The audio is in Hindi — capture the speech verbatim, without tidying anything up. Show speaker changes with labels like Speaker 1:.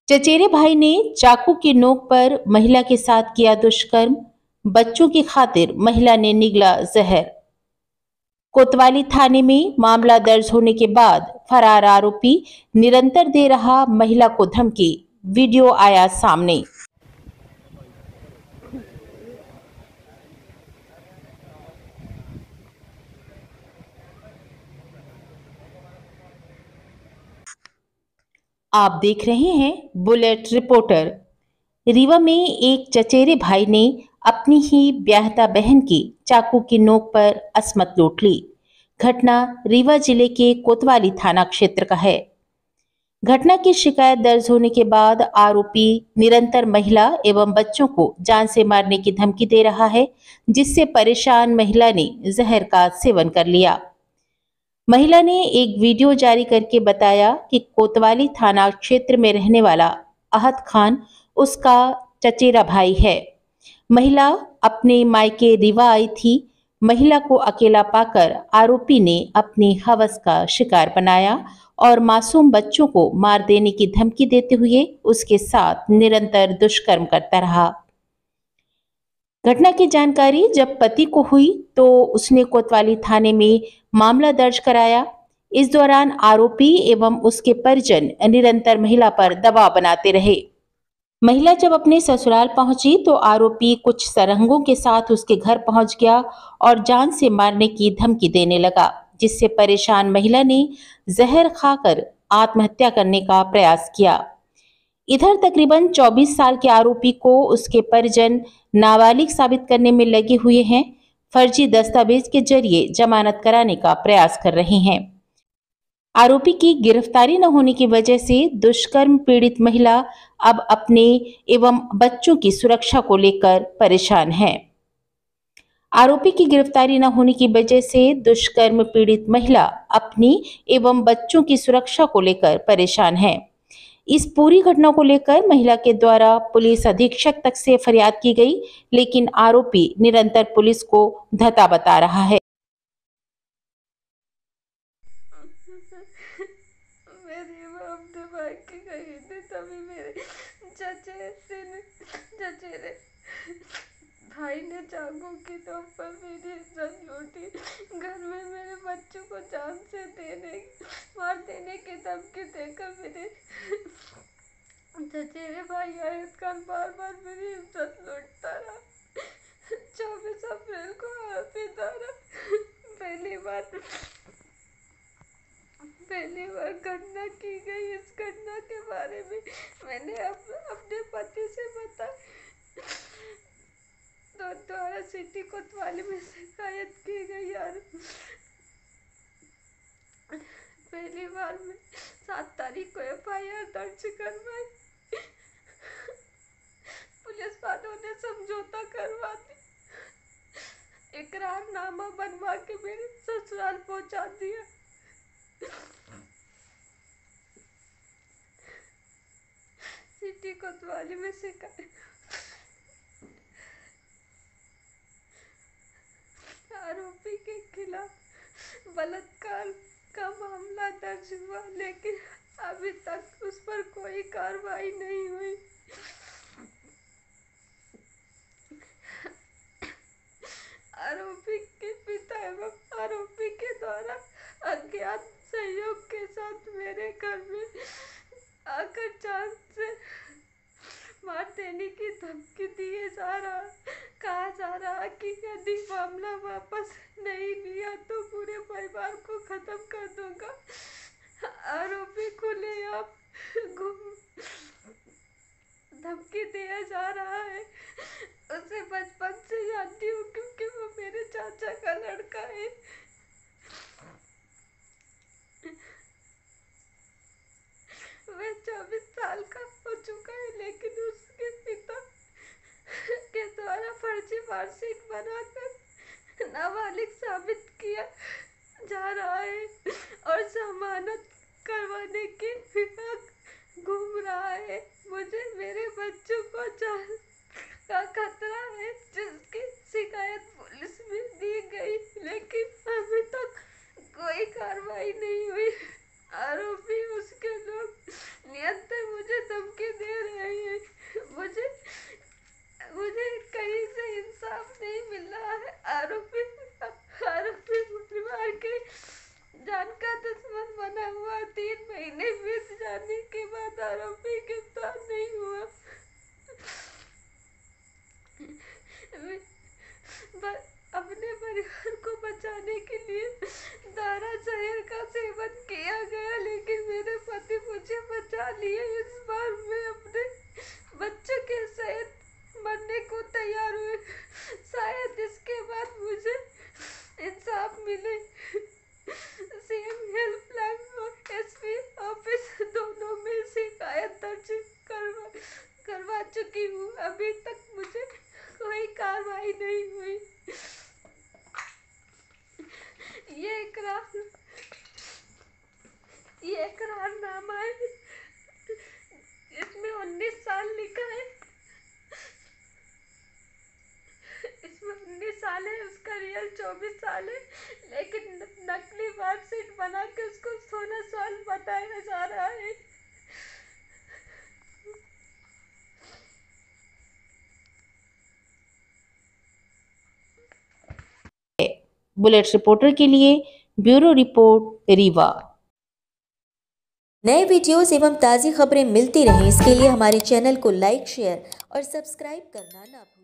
Speaker 1: चचेरे भाई ने चाकू की नोक पर महिला के साथ किया दुष्कर्म। बच्चों की खातिर महिला ने निगला जहर। कोतवाली थाने में मामला दर्ज होने के बाद फरार आरोपी निरंतर दे रहा महिला को धमकी। वीडियो आया सामने। आप देख रहे हैं बुलेट रिपोर्टर। रीवा में एक चचेरे भाई ने अपनी ही ब्याहता बहन की चाकू की नोक पर असमत लूट ली। घटना रीवा जिले के कोतवाली थाना क्षेत्र का है। घटना की शिकायत दर्ज होने के बाद आरोपी निरंतर महिला एवं बच्चों को जान से मारने की धमकी दे रहा है, जिससे परेशान महिला ने जहर का सेवन कर लिया। महिला ने एक वीडियो जारी करके बताया कि कोतवाली थाना क्षेत्र में रहने वाला अहद खान उसका चचेरा भाई है। महिला अपने मायके रीवा आई थी। महिला को अकेला पाकर आरोपी ने अपनी हवस का शिकार बनाया और मासूम बच्चों को मार देने की धमकी देते हुए उसके साथ निरंतर दुष्कर्म करता रहा। घटना की जानकारी जब पति को हुई तो उसने कोतवाली थाने में मामला दर्ज कराया। इस दौरान आरोपी एवं उसके परिजन निरंतर महिला पर दबाव बनाते रहे। महिला जब अपने ससुराल पहुंची तो आरोपी कुछ सरंगों के साथ उसके घर पहुंच गया और जान से मारने की धमकी देने लगा, जिससे परेशान महिला ने जहर खाकर आत्महत्या करने का प्रयास किया। इधर तकरीबन चौबीस साल के आरोपी को उसके परिजन नाबालिग साबित करने में लगे हुए हैं। फर्जी दस्तावेज के जरिए जमानत कराने का प्रयास कर रहे हैं। आरोपी की गिरफ्तारी न होने की वजह से दुष्कर्म पीड़ित महिला अब अपने एवं बच्चों की सुरक्षा को लेकर परेशान है। आरोपी की गिरफ्तारी न होने की वजह से दुष्कर्म पीड़ित महिला अपनी एवं बच्चों की सुरक्षा को लेकर परेशान है। इस पूरी घटना को लेकर महिला के द्वारा पुलिस अधीक्षक तक से फरियाद की गई, लेकिन आरोपी निरंतर पुलिस को धता बता रहा है।
Speaker 2: मेरी अपने भाई की गई थी, तभी मेरे चचेरे ने चचेरे भाई ने चाकू की नोक पर मेरी इज्जत लूटी। घर में मेरे बच्चों को जान से देने मार देने की धमकी देकर मेरे चचेरे भाई आयत खान बार बार मेरी इज्जत लूटता रहा। चौबीस अप्रैल को आरोपी द्वारा पहली बार पहली बार घटना की गई। इस घटना के बारे में मैंने अप, अपने पति से बताया तो द्वारा सिटी कोतवाली में शिकायत की गई। यार पहली बार में सात तारीख को एफ आई आर दर्ज करवाई। पुलिस वालों ने समझौता करवा दी, इकरारनामा बनवा के मेरे ससुराल पहुंचा दिया। सिटी कोतवाली में शिकायत आरोपी के खिलाफ बलात्कार का मामला दर्ज हुआ, लेकिन अभी तक उस पर कोई कार्रवाई नहीं हुई। आरोपी के पिता एवं आरोपी के द्वारा अज्ञात सहयोग के साथ मेरे घर में आकर जान से मार देने की धमकी दिए जा रहा कहा जा रहा कि यदि मामला वापस नहीं लिया तो पूरे परिवार को खत्म कर दूंगा। आरोपी खुलेआम घूम धमकी दिया जा रहा है। उसे बचपन से जानती हूँ क्योंकि वो मेरे चाचा का लड़का है। वह चौबीस साल का हो चुका है, लेकिन उसके पिता के द्वारा फर्जी मार्कशीट बनाकर नाबालिग साबित किया जा रहा है और जमानत करवाने के फिराक घूम रहा है। मुझे मेरे बच्चों को जान का खतरा है, जिसकी शिकायत पुलिस में दी गई, लेकिन अभी तक कोई कार्रवाई नहीं हुई। आरोपी उसके लोग निरंतर मुझे धमकी बना हुआ तीन महीने बीत जाने के बाद आरोपी गिरफ्तार नहीं हुआ। अपने परिवार को बचाने के लिए दारा जहर का सेवन किया गया, लेकिन मेरे पति मुझे बचा लिए। इस बार मैं अपने बच्चों के सहित मरने को तैयार हुए। शायद इसके बाद मुझे इंसाफ मिले। सीएम हेल्पलाइन और एसपी ऑफिस दोनों में शिकायत दर्ज करवा करवा चुकी हूँ। अभी तक मुझे कोई कार्रवाई नहीं हुई। ये इकरार ये इकरारनामा है, इसमें उन्नीस साल लिखा है। इसमें उन्नीस साल है, उसका रियल चौबीस साल है, लेकिन नकली मार्कशीट बना के उसको सोलह साल बताया जा रहा है।
Speaker 1: बुलेट रिपोर्टर के लिए ब्यूरो रिपोर्ट रीवा।
Speaker 3: नए वीडियोस एवं ताज़ी खबरें मिलती रहें, इसके लिए हमारे चैनल को लाइक, शेयर और सब्सक्राइब करना ना भूलें।